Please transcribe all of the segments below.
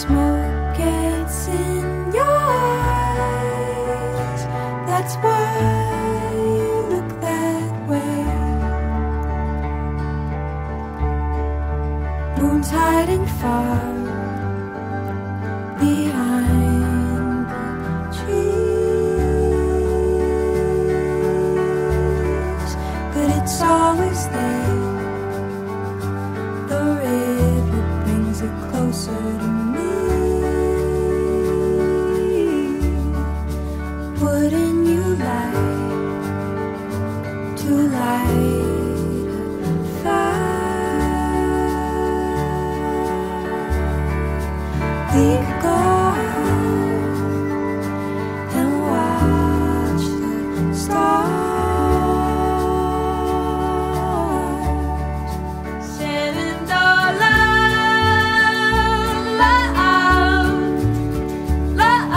smoke gets in your eyes. That's why you look that way. Moon's hiding far behind the trees, but it's always there. The river brings it closer to me. Wouldn't you like to light a fire? We could go and watch the stars. Shenandoah, love, love,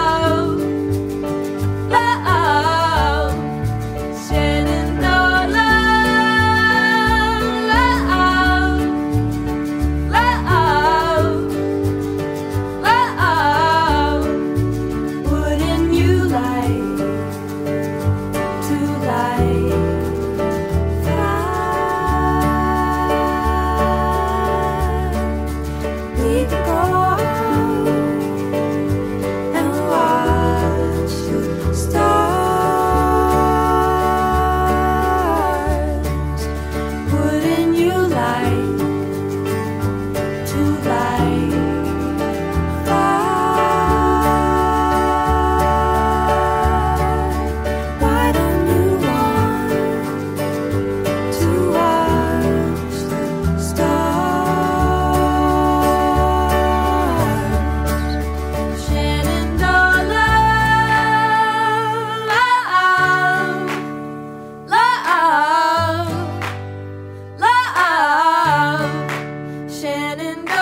love. Shenandoah, love, love, love. Wouldn't you like to light fire? We could go and watch the stars. Wouldn't you like to light fire? Why don't you want to watch the stars? Shenandoah, love, love, love. Shenandoah.